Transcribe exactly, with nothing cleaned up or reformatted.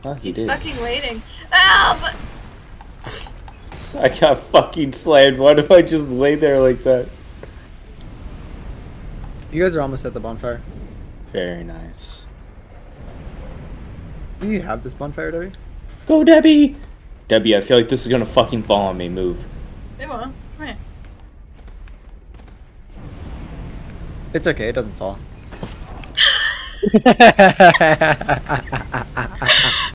Oh, he He's did. fucking waiting. Help! I got fucking slammed. Why do I just lay there like that? You guys are almost at the bonfire. Very nice. Do you have this bonfire, Debbie? Go, Debbie! Debbie, I feel like this is gonna fucking fall on me. Move. It won't. Come here. It's okay, it doesn't fall.